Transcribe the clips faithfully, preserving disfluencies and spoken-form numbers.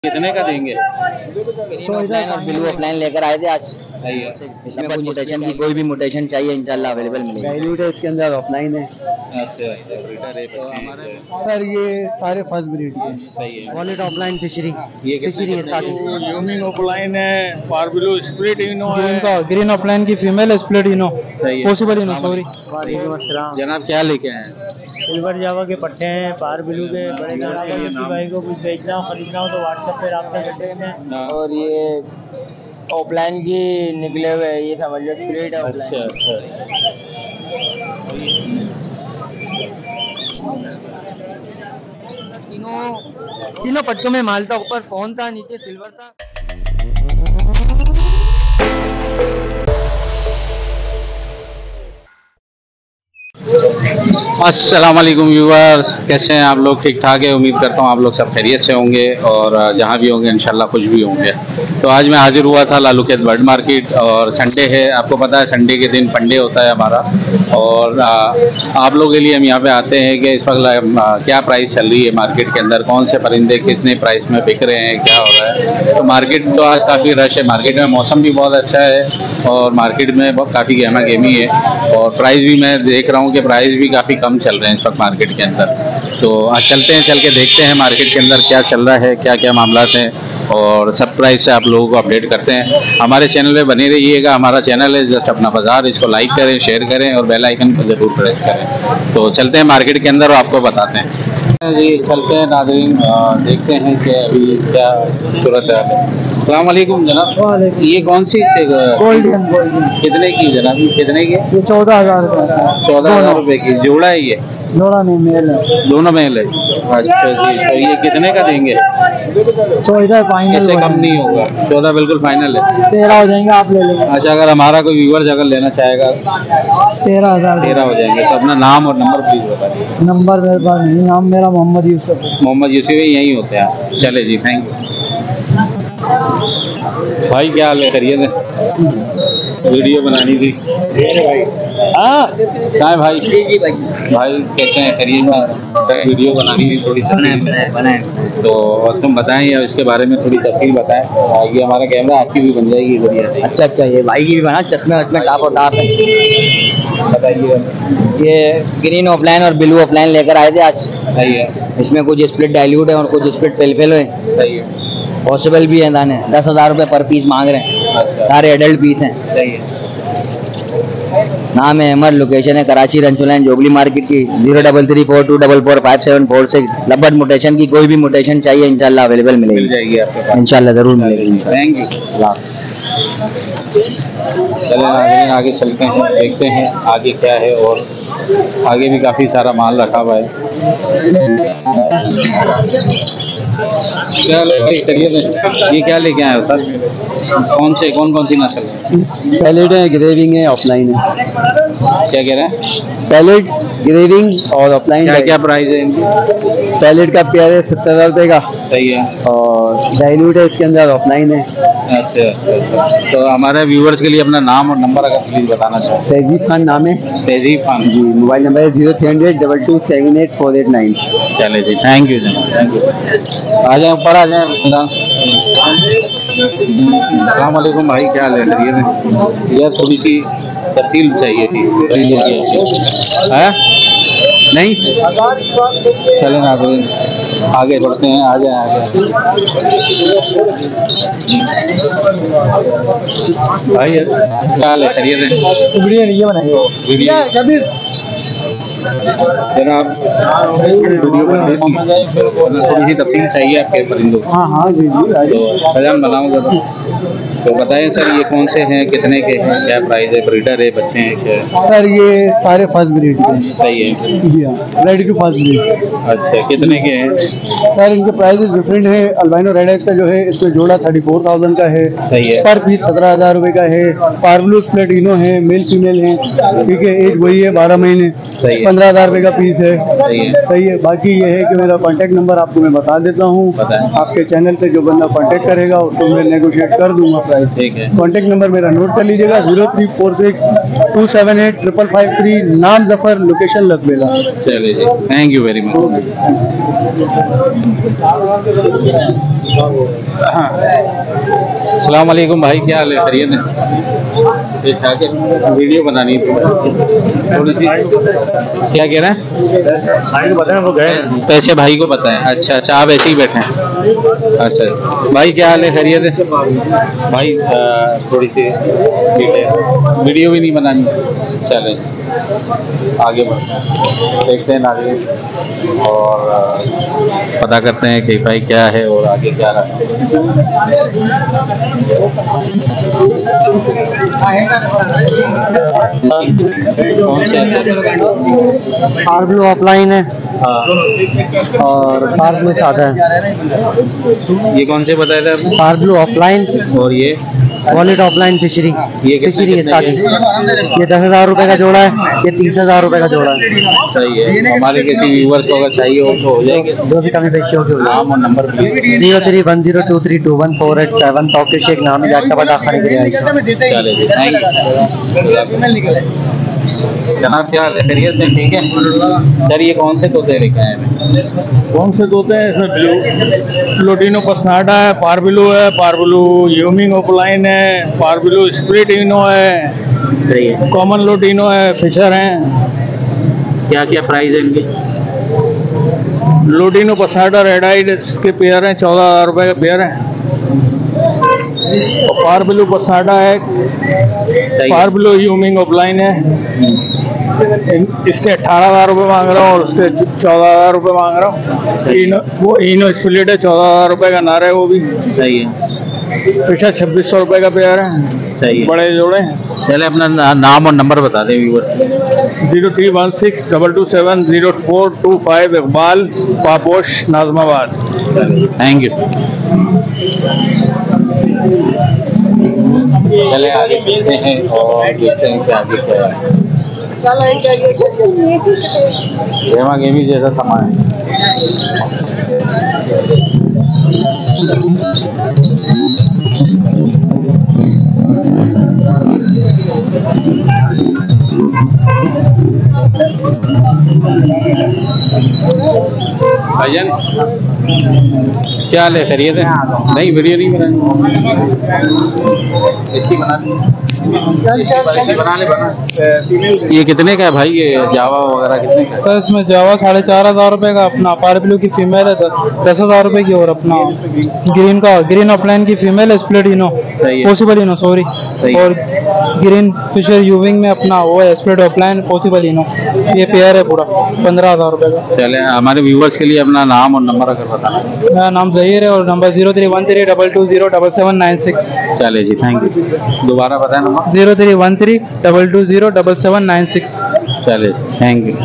कितने का देंगे? तो इधर ब्लू ऑफलाइन लेकर आए थे आज। इसमें कोई मोटेशन की कोई भी मोटेशन चाहिए इंशाल्लाह अवेलेबल मिलेगी। डाइल्यूट है इसके अंदर, ऑफलाइन है। अच्छा ब्रीडर है बच्चे सर ये सारे फर्स्ट ब्रीड के सही है। वॉलेट ऑफलाइन फिशरी ये फिशरी है साथ यूनिन ऑफलाइन है, पारब्लू स्प्लिट इनो है, इनका ग्रीन ऑफलाइन की female split ino possible ino sorry. वालेकुम अस्सलाम जनाब, क्या लेके आए हैं? सिल्वर जावा के पट्टे हैं, पार ब्लू के बड़े दाने हैं। किसी भाई को कुछ बेचना हो खरीदना हो तो व्हाट्सएप पे रब्ता कर सकते हैं। और ये ऑफलाइन की निकले हुए ये समझ लो स्प्लिट है। अच्छा अच्छा तीनों तीनों पट्टों में माल था, ऊपर फोन था, नीचे सिल्वर था। अस्सलाम वालेकुम व्यूअर्स, कैसे हैं आप लोग? ठीक ठाक है, उम्मीद करता हूँ आप लोग सब खैरियत से होंगे और जहाँ भी होंगे इंशाल्लाह खुश भी होंगे। तो आज मैं हाजिर हुआ था लालूखेत बर्ड मार्केट और संडे है, आपको पता है संडे के दिन फंडे होता है हमारा। और आ, आप लोगों के लिए हम यहाँ पे आते हैं कि इस वक्त क्या प्राइस चल रही है मार्केट के अंदर, कौन से परिंदे कितने प्राइस में बिक रहे हैं, क्या हो रहा है। तो मार्केट तो आज काफ़ी रश है, मार्केट में मौसम भी बहुत अच्छा है और मार्केट में बहुत काफ़ी गहमा गहमी है और प्राइस भी मैं देख रहा हूँ कि प्राइस भी काफ़ी कम चल रहे हैं इस वक्त मार्केट के अंदर। तो आज चलते हैं, चल के देखते हैं मार्केट के अंदर क्या चल रहा है, क्या क्या मामला हैं और सब प्राइस से आप लोगों को अपडेट करते हैं। हमारे चैनल पे बने रहिएगा, हमारा चैनल है जस्ट अपना बाजार, इसको लाइक करें, शेयर करें और बेल आइकन को जरूर प्रेस करें। तो चलते हैं मार्केट के अंदर और आपको बताते हैं जी। चलते हैं नाज़रीन, देखते हैं कि अभी क्या सूरत है। अस्सलाम वालेकुम जनाब, ये कौन सी गोल्डन गोल्डन कितने की जनाब? कितने की? ये चौदह हजार रुपये चौदह हजार रुपये की जोड़ा है ये? जोड़ा नहीं मेल है, दोनों मेल है। अच्छा जी, तो ये कितने का देंगे? तो इधर फाइनल इससे कम नहीं होगा, चौदह बिल्कुल फाइनल है। तेरह हो जाएंगे, आप ले लेंगे। अच्छा, अगर हमारा कोई व्यूअर्स अगर लेना चाहेगा तेरह हजार तेरह हो जाएंगे। तो अपना नाम और नंबर प्लीज बता दीजिए। नंबर मेरे पास नहीं, नाम मेरा मोहम्मद यूसुफ। मोहम्मद यूसुफ यहीं होते हैं। चले जी, थैंक यू भाई। क्या हाल है? करिए थे, वीडियो बनानी थी। हाँ कहाँ है भाई? भाई कैसे हैं? करिए, वीडियो बनानी थी थोड़ी सी। तो तुम बताएं या इसके बारे में थोड़ी तफसील बताएं। ये हमारा कैमरा आपकी भी बन जाएगी बढ़िया। अच्छा अच्छा, ये भाई की भी बना, चश्मे वश्मे टाप और टाप है। बताइए। ये ग्रीन ऑफलाइन और ब्लू ऑफलाइन लेकर आए थे आज। सही है। इसमें कुछ स्प्लिट डाइल्यूट है और कुछ स्प्लिट पेलफेल है। सही है। पॉसिबल भी है दाने। दस हजार रुपये पर पीस मांग रहे हैं। अच्छा। सारे एडल्ट पीस हैं। सही है। नाम है अमर, लोकेशन है कराची रंचू लाइन जोगली मार्केट की। Zero double three four two double four five seven four six. Lovebird mutation की कोई भी मोटेशन चाहिए इंशाल्लाह अवेलेबल मिलेगी। मिल जाएगी आपके पास इंशाल्लाह जरूर मिलेगी। Thank you. चले आगे आगे चलते हैं, देखते हैं आगे क्या है। और आगे भी काफ़ी सारा माल रखा हुआ है। क्या ये क्या लेके आए हो सर? कौन से कौन कौन सी नस्ल है? पैलेट है, ग्रेविंग है, ऑफलाइन है। क्या कह रहे हैं? पैलेट, ग्रेविंग और ऑफलाइन। क्या क्या प्राइस है इनकी? पैलेट का पेयर है सत्तर हजार रुपये का। सही है। और डाइल्यूट है इसके अंदर, ऑफलाइन है। अच्छा अच्छा। तो हमारे व्यूवर्स के लिए अपना नाम और नंबर अगर प्लीज बताना चाहें। तहजीब खान नाम है। तहजीब खान जी, मोबाइल नंबर है zero three hundred double two seven eight four eight nine. चले जी, थैंक यू जनाब, थैंक यू। आ जाए ऊपर, आ जाए। अस्सलाम वालेकुम भाई, क्या हाल है? करिए। यार थोड़ी सी तफसील चाहिए थी। है नहीं? चले ना आगे बढ़ते हैं, आ जाए आगे भाई। क्या हाल है? करिए वीडियो बनाइए जनाब, वीडियो थोड़ी सी तफसील चाहिए आपके परिंदों। हाँ हाँ जी जी, तो फजान बनाऊँगा तो बताएं सर, ये कौन से हैं, कितने के हैं, क्या प्राइस है, ब्रीडर है, बच्चे हैं क्या? सर ये सारे फर्स्ट ब्रीड के। सही है जी हाँ, रेड टू फर्स्ट ब्रीड। अच्छा, कितने के हैं? सर इनके प्राइसेस डिफरेंट है। अल्बाइनो रेड आइज का जो है इसमें जोड़ा थर्टी फोर थाउजेंड का है। सही है। पर पीस सत्रह हजार रुपये का है। पार्बलू स्प्लिट इनो है, मेल फीमेल है, ठीक है। एज वही है बारह महीने, पंद्रह हजार रुपये का पीस है। सही है। सही है। बाकी ये है कि मेरा कॉन्टैक्ट नंबर आपको मैं बता देता हूँ। आपके चैनल से जो बंदा कॉन्टैक्ट करेगा उसको मैं नेगोशिएट कर दूंगा। प्राइस। ठीक है। कॉन्टेक्ट नंबर मेरा नोट कर लीजिएगा, zero three four six two seven eight triple five three. नाम जफर, लोकेशन लकबेला। चलिए जी, थैंक यू वेरी मच। हाँ, अस्सलाम वालेकुम भाई, क्या हाल है? खैरियत है? ठीक ठाक है। वीडियो बनानी है थोड़ी सी। क्या कह रहे हैं? भाई को पता है वो गए। पैसे भाई को पता है। अच्छा अच्छा, आप ऐसे ही बैठे हैं। अच्छा भाई, क्या हाल है? खैरियत है भाई? थोड़ी सी वीडियो भी नहीं बनानी। चले आगे बढ़ते हैं, देखते हैं आगे और पता करते हैं कि भाई क्या है और आगे क्या रहा। कौन से पार ब्लू ऑफलाइन है हाँ, और पार ब्लू सादा है। ये कौन से बताए थे आपने? पार ब्लू ऑफलाइन और ये वॉलेट ऑफलाइन फिशरी। ये कितने- फिशरी है कितने सादी। के? ये दस हजार रुपए का जोड़ा है, ये तीस हजार रुपए का जोड़ा है। सही है। हमारे किसी व्यूवर्स को अगर चाहिए हो तो हो जाएगी। जो भी कमी पेशी होगी नाम और number please. Zero three one zero two three two one four eight seven. तौके शेख नाम है, आपका पता खाने के लिए आई। चले जी, थैंक यू। जनाब क्या हाल है? खैरियत से? ठीक है सर। ये कौन से तोते लेके आए हैं? कौन से तोते हैं इसमें? ब्लू लोटिनो पसनाडा है, पारबिलू है, पारबिलू यूमिंग ऑफलाइन है, पारबिलू स्प्लिट इनो है, सही है। कॉमन लोटिनो है, फिशर हैं। क्या क्या प्राइस है इनके? लोटिनो पसनाडा रेड आइड इसके पेयर हैं, चौदह हज़ार रुपये का पेयर है। और पारबिलू पसनाडा है, पारबिलू यूमिंग ऑफलाइन है, इसके अठारह हज़ार रुपये मांग रहा हूँ और उसके चौदह हज़ार रुपये मांग रहा हूँ। इनो वो इनो स्प्लिट है, चौदह हज़ार रुपये का नारा है वो भी। सही है। फिशर छब्बीस सौ रुपये का पेयर है। सही है। बड़े जोड़े। चले अपना ना, नाम और नंबर बता दें viewers. Zero three one six double two seven zero four two five. Iqbal, Paposh, Nazimabad. Thank you. चले आगे चलते हैं और देखते हैं कि आगे क्या है। गेमा गेमी जैसा सामान है। भाईजान क्या हाल है? खैरियत है? नहीं वीडियो नहीं बनानी। इसकी बना इसकी बना ले बना। ये कितने का है भाई? ये जावा वगैरह कितने का है? सर इसमें जावा साढ़े चार हजार रुपए का, अपना पारब्लू की फीमेल है दस हजार रुपए की, और अपना ग्रीन का ग्रीन ऑफलाइन की फीमेल है स्प्लिट इनो सही है। पॉसिबल इनो सॉरी, सही है। और ग्रीन फिशर यूविंग में अपना वो है स्प्लिट ऑफलाइन पॉसिबल इनो। ये पेयर है पूरा पंद्रह हजार रुपए का। चले हमारे व्यूवर्स के लिए अपना नाम और नंबर अगर बताना। मेरा नाम जहीर है और number zero three one three double two zero double seven nine six. चले जी, थैंक यू। दोबारा बताएं number. Zero three one three double two zero double seven nine six. चले थैंक यू।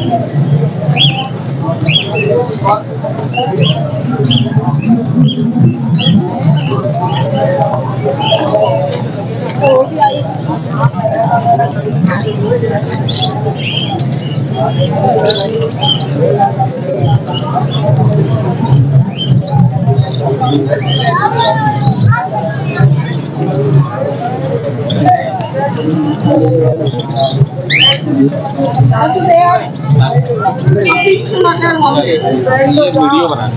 वीडियो बना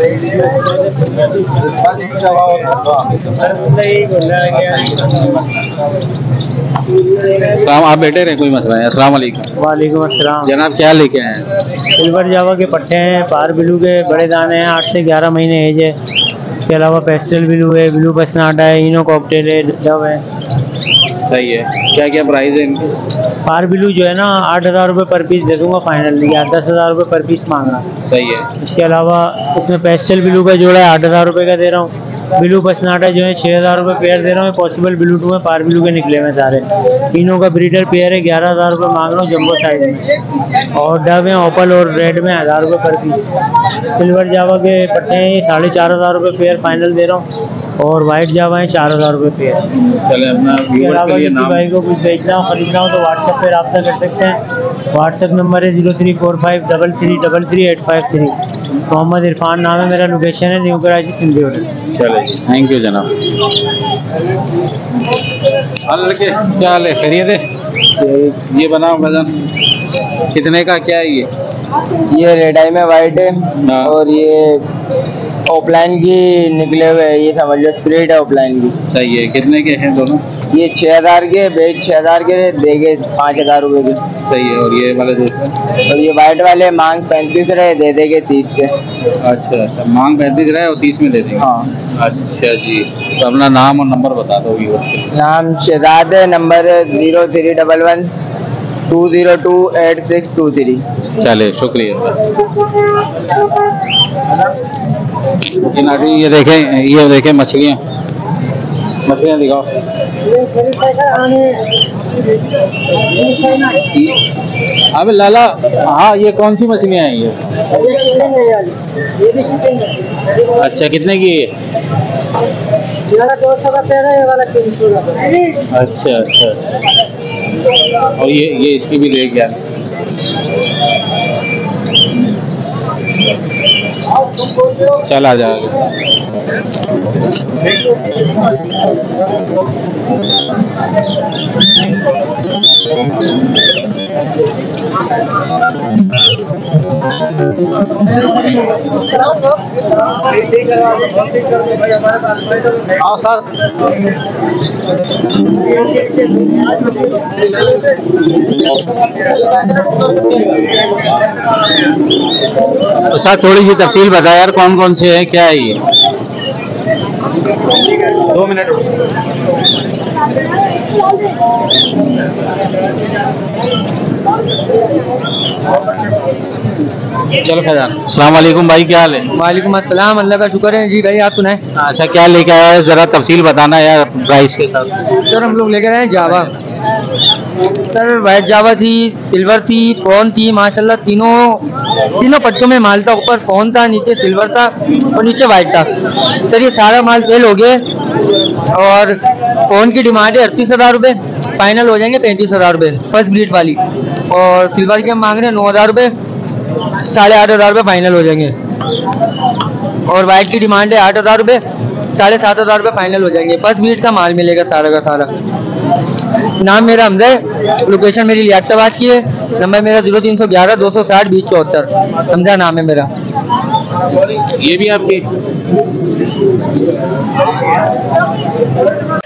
आप बैठे रहे, कोई मसला है। अस्सलाम वालेकुम। वालेकुम अस्सलाम। जनाब क्या लेके आए हैं? सिल्वर जावा के पट्टे हैं, पार ब्लू के बड़े दाने हैं, आठ से ग्यारह महीने एज है। इसके अलावा पेस्टल ब्लू है, ब्लू पसनाडा है, इनो कॉकटेल है, डव है। सही है। क्या क्या प्राइस है इनकी? पार ब्लू जो है ना आठ हज़ार रुपये पर पीस दे दूंगा फाइनल, या दस हज़ार रुपये पर पीस मांग रहा। सही है। इसके अलावा इसमें पेस्टल ब्लू का जोड़ा है, आठ हज़ार रुपये का दे रहा हूँ। ब्लू पसनाटा जो है छः हज़ार रुपये पेयर दे रहा हूँ। पॉसिबल ब्लू टू में पार ब्लू के निकले हुए सारे। तीनों का ब्रीडर पेयर है, ग्यारह हज़ार रुपये मांग रहा हूँ जम्बो साइज में। और डव है ओपल और रेड में हज़ार रुपये पर पीस। सिल्वर जावा के पट्टे हैं साढ़े चार हज़ार रुपये पेयर फाइनल दे रहा हूँ। और वाइट जावा है चार हज़ार रुपये पेयर। चले अपना इसके अलावा किसी भाई को कुछ बेचना हो खरीदना हो तो व्हाट्सएप पर रब्ता कर सकते हैं। व्हाट्सएप नंबर है zero three four five double three double three eight five three. Mohammad Irfan नाम है मेरा, लोकेशन है न्यू कराची सिंधी होटल। चले जी, थैंक यू जनाब। हाल लड़के, क्या हाल है, खैरियत है? ये बनाओ वजन कितने का, क्या है ये? ये रेड आई में वाइट है हाँ। और ये ऑफलाइन की निकले हुए है, ये समझ लो स्प्रिट है ऑफलाइन की। सही है, कितने के हैं दोनों? ये छः हजार के, बेच छः हजार के देंगे पाँच हजार रुपए के। सही है। और ये वाले दूसरे? और ये वाइट वाले मांग पैंतीस रहे, दे देंगे तीस के। अच्छा अच्छा, मांग पैंतीस रहे और तीस में दे देंगे। हाँ। अच्छा जी, तो अपना नाम और नंबर बता दो व्यूअर्स के। नाम शहजाद है, number zero three double one two zero two eight six two three. चले, शुक्रिया। ये नाटी, ये देखें, ये देखें मछलियाँ, मछलियाँ दिखाओ। अबे लाला, हाँ ये कौन सी मछलियाँ हैं ये? अच्छा, कितने की है? दो सौ का तेरह, ये वाला तीन सौ का। अच्छा अच्छा अच्छा। और ये ये इसकी भी देख यार। चल आ जाएगा। आओ सर। तो सर थोड़ी सी तफसील बता यार, कौन कौन से हैं, क्या है ये? दो मिनट। चलो फैजान, अस्सलाम वालेकुम भाई, क्या हाल है? वालेकुम अस्सलाम, अल्लाह का शुक्र है जी। भाई आप सुनाएं। अच्छा, क्या लेके आया है, जरा तफसील बताना यार प्राइस के साथ। सर हम लोग लेकर आए जावा। सर वाइट जावा थी, सिल्वर थी, फोन थी, माशाल्लाह तीनों तीनों पट्टों में माल था। ऊपर फोन था, नीचे सिल्वर था और नीचे वाइट था। सर ये सारा माल सेल हो गया और फोन की डिमांड है अड़तीस हज़ार रुपये, फाइनल हो जाएंगे पैंतीस हज़ार रुपये फर्स्ट ब्रीड वाली। और सिल्वर के हम मांग रहे हैं नौ हज़ार रुपये, साढ़े आठ हज़ार रुपये फाइनल हो जाएंगे। और वाइट की डिमांड है आठ हज़ार रुपये, साढ़े सात हज़ार रुपये फाइनल हो जाएंगे। फर्स्ट ब्रीड का माल मिलेगा सारा का सारा। नाम मेरा हमजा है, लोकेशन मेरी लियाकताबाद की है, नंबर मेरा जीरो तीन सौ ग्यारह दो सौ साठ बीस चौहत्तर। हमजा नाम है मेरा। ये भी आपकी?